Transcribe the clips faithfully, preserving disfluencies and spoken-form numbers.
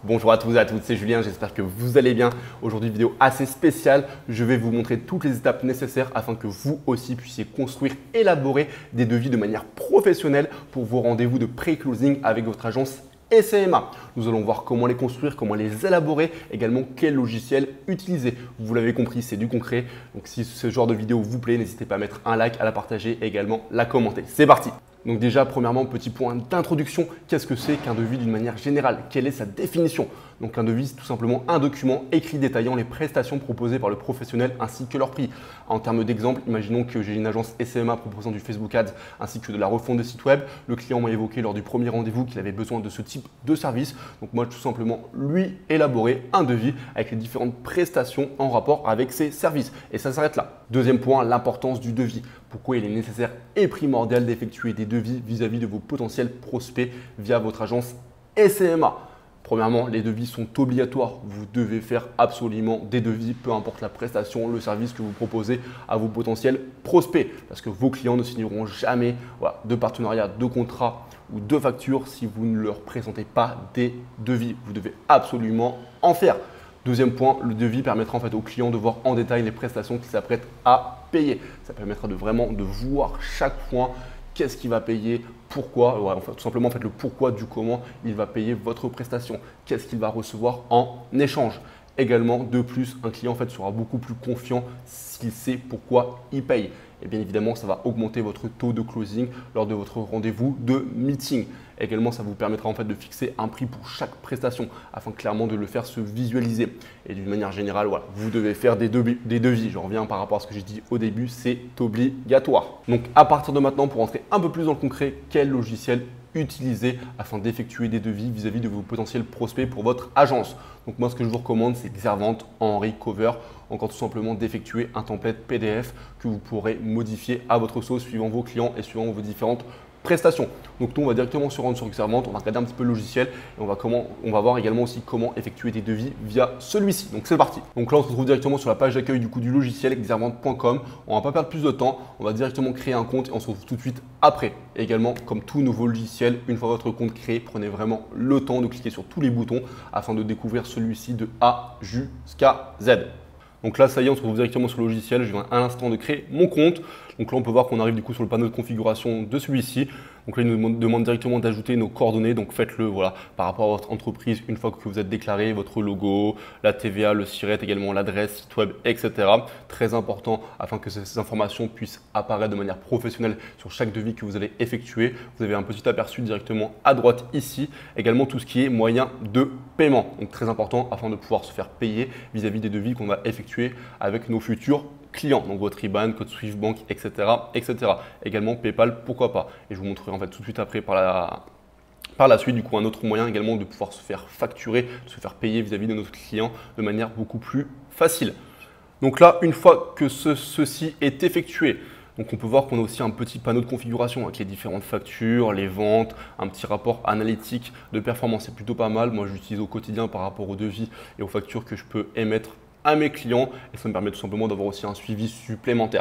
Bonjour à tous et à toutes, c'est Julien, j'espère que vous allez bien. Aujourd'hui, vidéo assez spéciale, je vais vous montrer toutes les étapes nécessaires afin que vous aussi puissiez construire, élaborer des devis de manière professionnelle pour vos rendez-vous de pré-closing avec votre agence S M A. Nous allons voir comment les construire, comment les élaborer, également quel logiciel utiliser. Vous l'avez compris, c'est du concret. Donc si ce genre de vidéo vous plaît, n'hésitez pas à mettre un like, à la partager et également la commenter. C'est parti! Donc déjà, premièrement, petit point d'introduction, qu'est-ce que c'est qu'un devis d'une manière générale? Quelle est sa définition? Donc un devis, c'est tout simplement un document écrit détaillant les prestations proposées par le professionnel ainsi que leur prix. En termes d'exemple, imaginons que j'ai une agence S M A proposant du Facebook Ads ainsi que de la refonte de site web. Le client m'a évoqué lors du premier rendez-vous qu'il avait besoin de ce type de service. Donc moi, tout simplement, lui élaborer un devis avec les différentes prestations en rapport avec ces services. Et ça s'arrête là. Deuxième point, l'importance du devis. Pourquoi il est nécessaire et primordial d'effectuer des devis vis-à-vis de vos potentiels prospects via votre agence S M A. Premièrement, les devis sont obligatoires. Vous devez faire absolument des devis, peu importe la prestation, le service que vous proposez à vos potentiels prospects. Parce que vos clients ne signeront jamais voilà, de partenariat, de contrat ou de facture si vous ne leur présentez pas des devis. Vous devez absolument en faire. Deuxième point, le devis permettra en fait au client de voir en détail les prestations qu'il s'apprête à payer. Ça permettra de vraiment de voir chaque point qu'est-ce qu'il va payer, pourquoi, ouais, enfin, tout simplement en fait, le pourquoi du comment il va payer votre prestation, qu'est-ce qu'il va recevoir en échange. Également, de plus, un client en fait, sera beaucoup plus confiant s'il sait pourquoi il paye. Et bien évidemment, ça va augmenter votre taux de closing lors de votre rendez-vous de meeting. Également, ça vous permettra en fait de fixer un prix pour chaque prestation afin clairement de le faire se visualiser. Et d'une manière générale, voilà, vous devez faire des devis, des devis. Je reviens par rapport à ce que j'ai dit au début, c'est obligatoire. Donc à partir de maintenant, pour entrer un peu plus dans le concret, quel logiciel utiliser afin d'effectuer des devis vis-à-vis de vos potentiels prospects pour votre agence. Donc moi, ce que je vous recommande, c'est Xervant, Henry, Cover, encore tout simplement d'effectuer un template P D F que vous pourrez modifier à votre sauce suivant vos clients et suivant vos différentes prestations. Donc nous, on va directement se rendre sur Xervant, on va regarder un petit peu le logiciel et on va, comment, on va voir également aussi comment effectuer des devis via celui-ci. Donc c'est parti. Donc là, on se retrouve directement sur la page d'accueil du coup du logiciel xervant point com. On ne va pas perdre plus de temps, on va directement créer un compte et on se retrouve tout de suite après. Et également, comme tout nouveau logiciel, une fois votre compte créé, prenez vraiment le temps de cliquer sur tous les boutons afin de découvrir celui-ci de A jusqu'à Z. Donc là, ça y est, on se retrouve directement sur le logiciel. Je viens à l'instant de créer mon compte. Donc là, on peut voir qu'on arrive du coup sur le panneau de configuration de celui-ci. Donc là, il nous demande directement d'ajouter nos coordonnées. Donc faites-le voilà, par rapport à votre entreprise une fois que vous êtes déclaré, votre logo, la T V A, le SIRET, également l'adresse, site web, et cetera. Très important afin que ces informations puissent apparaître de manière professionnelle sur chaque devis que vous allez effectuer. Vous avez un petit aperçu directement à droite ici. Également tout ce qui est moyen de paiement. Donc très important afin de pouvoir se faire payer vis-à-vis des devis qu'on va effectuer avec nos futurs clients, donc votre I B A N, code Swift Bank, et cetera, et cetera. Également PayPal, pourquoi pas. Et je vous montrerai en fait tout de suite après par la, par la suite du coup un autre moyen également de pouvoir se faire facturer, de se faire payer vis-à-vis de notre client de manière beaucoup plus facile. Donc là, une fois que ce, ceci est effectué, donc on peut voir qu'on a aussi un petit panneau de configuration avec les différentes factures, les ventes, un petit rapport analytique de performance. C'est plutôt pas mal. Moi, j'utilise au quotidien par rapport aux devis et aux factures que je peux émettre à mes clients et ça me permet tout simplement d'avoir aussi un suivi supplémentaire.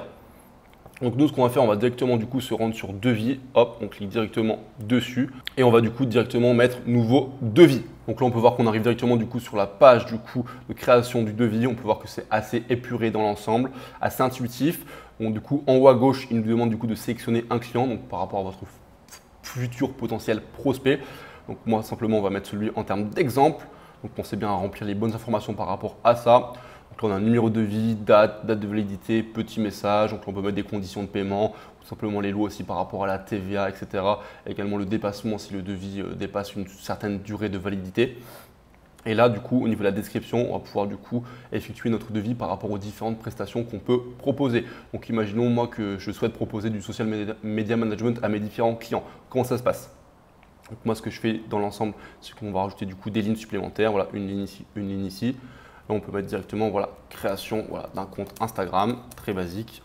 Donc nous, ce qu'on va faire, on va directement du coup se rendre sur devis, hop, on clique directement dessus et on va du coup directement mettre nouveau devis. Donc là, on peut voir qu'on arrive directement du coup sur la page du coup de création du devis. On peut voir que c'est assez épuré dans l'ensemble, assez intuitif. Donc du coup, en haut à gauche, il nous demande du coup de sélectionner un client, donc par rapport à votre futur potentiel prospect. Donc moi, simplement, on va mettre celui en termes d'exemple. Donc pensez bien à remplir les bonnes informations par rapport à ça. Donc là, on a un numéro de devis, date, date de validité, petit message. Donc là, on peut mettre des conditions de paiement, tout simplement les lots aussi par rapport à la T V A, et cetera. Également le dépassement si le devis dépasse une certaine durée de validité. Et là, du coup, au niveau de la description, on va pouvoir du coup effectuer notre devis par rapport aux différentes prestations qu'on peut proposer. Donc imaginons moi que je souhaite proposer du social media management à mes différents clients. Comment ça se passe ? Donc moi, ce que je fais dans l'ensemble, c'est qu'on va rajouter du coup des lignes supplémentaires. Voilà, une ligne ici, une ligne ici. Là, on peut mettre directement voilà, création voilà, d'un compte Instagram, très basique.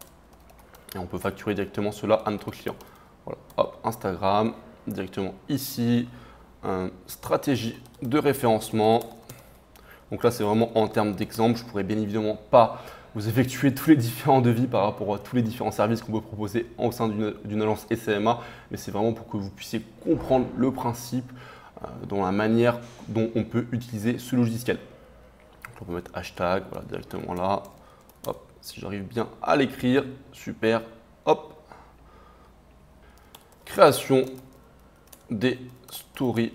Et on peut facturer directement cela à notre client. Voilà, hop, Instagram, directement ici. Euh, stratégie de référencement. Donc là, c'est vraiment en termes d'exemple. Je ne pourrais bien évidemment pas vous effectuez tous les différents devis par rapport à tous les différents services qu'on peut proposer au sein d'une agence S M A, mais c'est vraiment pour que vous puissiez comprendre le principe dans la manière dont on peut utiliser ce logiciel. Donc, on peut mettre hashtag voilà, directement là. Hop, si j'arrive bien à l'écrire, super. Hop. Création des stories,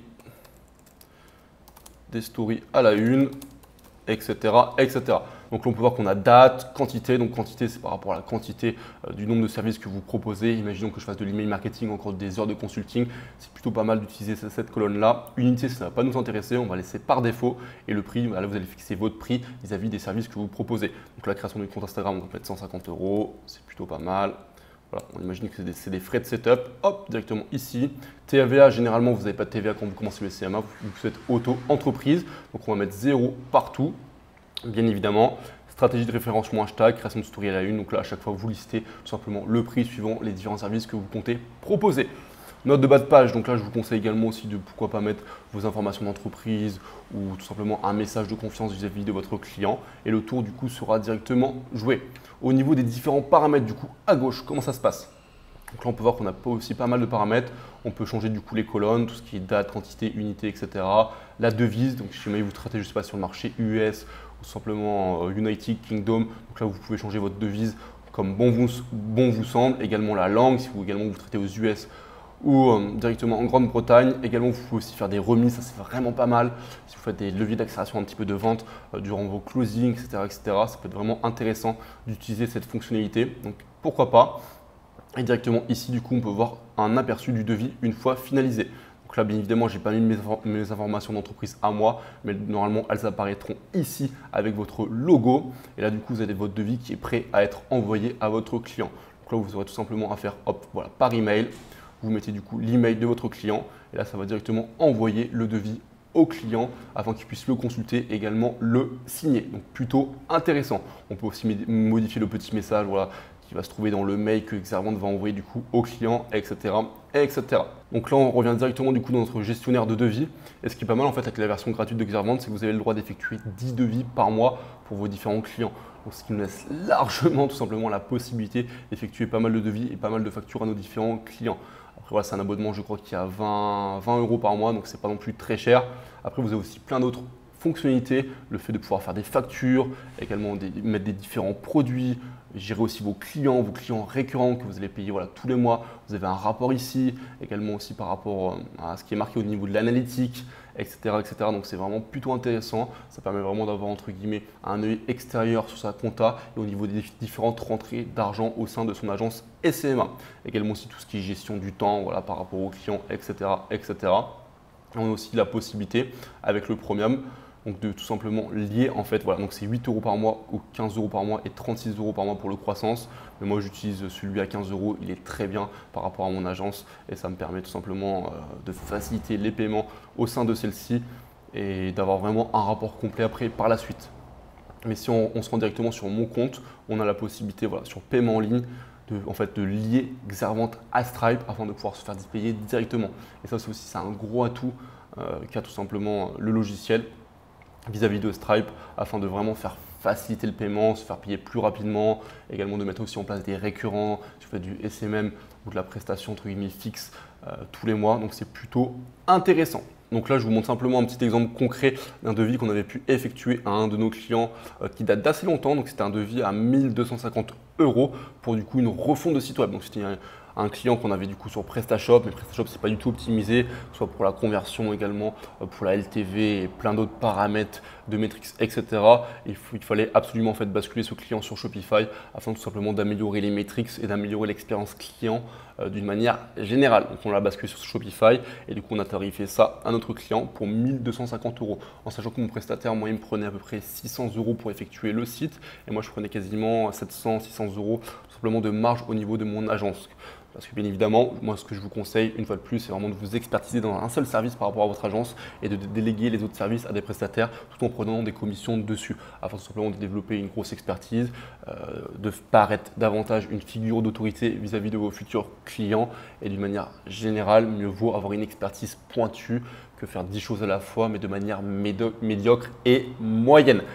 des stories à la une, et cetera, et cetera. Donc là, on peut voir qu'on a date, quantité. Donc quantité, c'est par rapport à la quantité euh, du nombre de services que vous proposez. Imaginons que je fasse de l'email marketing, encore des heures de consulting. C'est plutôt pas mal d'utiliser cette, cette colonne-là. Unité, ça ne va pas nous intéresser. On va laisser par défaut. Et le prix, là, vous allez fixer votre prix vis-à-vis des services que vous proposez. Donc la création du compte Instagram, on va mettre cent cinquante euros. C'est plutôt pas mal. Voilà, on imagine que c'est des, des frais de setup. Hop, directement ici. T V A, généralement, vous n'avez pas de T V A quand vous commencez le C M A. Vous, vous êtes auto-entreprise. Donc on va mettre zéro partout. Bien évidemment, stratégie de référencement hashtag, création de story à la une. Donc là, à chaque fois, vous listez tout simplement le prix suivant les différents services que vous comptez proposer. Note de bas de page, donc là, je vous conseille également aussi de pourquoi pas mettre vos informations d'entreprise ou tout simplement un message de confiance vis-à-vis de votre client. Et le tour, du coup, sera directement joué. Au niveau des différents paramètres, du coup, à gauche, comment ça se passe? Donc là, on peut voir qu'on a aussi pas mal de paramètres. On peut changer du coup les colonnes, tout ce qui est date, quantité, unité, et cetera. La devise, donc si jamais vous traitez, je ne sais pas, sur le marché U S ou simplement euh, United Kingdom, donc là, vous pouvez changer votre devise comme bon vous, bon vous semble. Également la langue, si vous également vous traitez aux U S ou euh, directement en Grande-Bretagne. Également, vous pouvez aussi faire des remises, ça c'est vraiment pas mal. Si vous faites des leviers d'accélération un petit peu de vente euh, durant vos closings, et cetera, et cetera, ça peut être vraiment intéressant d'utiliser cette fonctionnalité. Donc pourquoi pas. Et directement ici, du coup, on peut voir un aperçu du devis une fois finalisé. Donc là, bien évidemment, je n'ai pas mis mes, mes informations d'entreprise à moi, mais normalement, elles apparaîtront ici avec votre logo. Et là, du coup, vous avez votre devis qui est prêt à être envoyé à votre client. Donc là, vous aurez tout simplement à faire hop, voilà, par email. Vous mettez du coup l'email de votre client et là, ça va directement envoyer le devis au client afin qu'il puisse le consulter et également le signer. Donc plutôt intéressant. On peut aussi modifier le petit message voilà, qui va se trouver dans le mail que Xervant va envoyer du coup au client, et cetera, et cetera. Donc là, on revient directement du coup dans notre gestionnaire de devis. Et ce qui est pas mal en fait avec la version gratuite de Xervant, c'est que vous avez le droit d'effectuer dix devis par mois pour vos différents clients. Donc, ce qui nous laisse largement tout simplement la possibilité d'effectuer pas mal de devis et pas mal de factures à nos différents clients. Après, voilà, c'est un abonnement, je crois, qui est à vingt euros par mois, donc c'est pas non plus très cher. Après, vous avez aussi plein d'autres fonctionnalités, le fait de pouvoir faire des factures, également des, mettre des différents produits, gérer aussi vos clients, vos clients récurrents que vous allez payer voilà, tous les mois. Vous avez un rapport ici, également aussi par rapport à ce qui est marqué au niveau de l'analytique, et cetera, et cetera. Donc c'est vraiment plutôt intéressant. Ça permet vraiment d'avoir entre guillemets un œil extérieur sur sa compta et au niveau des différentes rentrées d'argent au sein de son agence S M A. Également aussi tout ce qui est gestion du temps voilà, par rapport aux clients, et cetera, et cetera. On a aussi la possibilité avec le Premium donc de tout simplement lier en fait, voilà, donc c'est huit euros par mois ou quinze euros par mois et trente-six euros par mois pour le croissance. Mais moi j'utilise celui à quinze euros, il est très bien par rapport à mon agence et ça me permet tout simplement euh, de faciliter les paiements au sein de celle-ci et d'avoir vraiment un rapport complet après par la suite. Mais si on, on se rend directement sur mon compte, on a la possibilité voilà, sur paiement en ligne de, en fait, de lier Xervant à Stripe afin de pouvoir se faire payer directement. Et ça c'est aussi c'est un gros atout euh, qu'a tout simplement le logiciel vis-à-vis de Stripe afin de vraiment faire faciliter le paiement, se faire payer plus rapidement, également de mettre aussi en place des récurrents, si vous faites du S M M ou de la prestation entre guillemets fixe euh, tous les mois, donc c'est plutôt intéressant. Donc là, je vous montre simplement un petit exemple concret d'un devis qu'on avait pu effectuer à un de nos clients euh, qui date d'assez longtemps. Donc c'était un devis à mille deux cent cinquante euros pour du coup une refonte de site web. Donc c'était un, un client qu'on avait du coup sur PrestaShop, mais PrestaShop c'est pas du tout optimisé, soit pour la conversion également, euh, pour la L T V et plein d'autres paramètres de métriques, et cetera. Et il fallait absolument en fait basculer ce client sur Shopify afin tout simplement d'améliorer les métriques et d'améliorer l'expérience client euh, d'une manière générale. Donc on l'a basculé sur Shopify et du coup on a tarifé ça à notre client pour mille deux cent cinquante euros. En sachant que mon prestataire, moi, il me prenait à peu près six cents euros pour effectuer le site et moi je prenais quasiment sept cents à six cents euros tout simplement de marge au niveau de mon agence. Parce que bien évidemment, moi ce que je vous conseille une fois de plus, c'est vraiment de vous expertiser dans un seul service par rapport à votre agence et de déléguer les autres services à des prestataires tout en prenant des commissions dessus, afin tout simplement de développer une grosse expertise, euh, de paraître davantage une figure d'autorité vis-à-vis de vos futurs clients et d'une manière générale, mieux vaut avoir une expertise pointue que faire dix choses à la fois mais de manière médiocre et moyenne.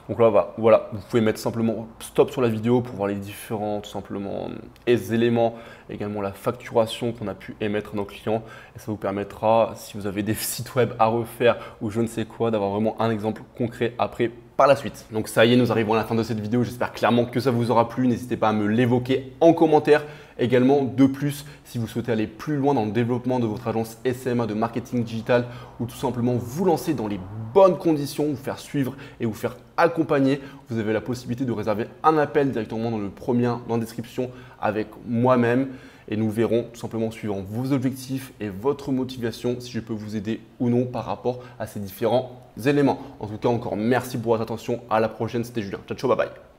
Donc là, bah, voilà, vous pouvez mettre simplement stop sur la vidéo pour voir les différents tout simplement les éléments, également la facturation qu'on a pu émettre à nos clients. Et ça vous permettra, si vous avez des sites web à refaire ou je ne sais quoi, d'avoir vraiment un exemple concret après par la suite. Donc ça y est, nous arrivons à la fin de cette vidéo. J'espère clairement que ça vous aura plu. N'hésitez pas à me l'évoquer en commentaire. Également, de plus, si vous souhaitez aller plus loin dans le développement de votre agence S M A de marketing digital ou tout simplement vous lancer dans les bonnes conditions, vous faire suivre et vous faire accompagner, vous avez la possibilité de réserver un appel directement dans le premier lien dans la description avec moi-même. Et nous verrons tout simplement suivant vos objectifs et votre motivation si je peux vous aider ou non par rapport à ces différents éléments. En tout cas, encore merci pour votre attention. À la prochaine, c'était Julien. Ciao, ciao, bye bye.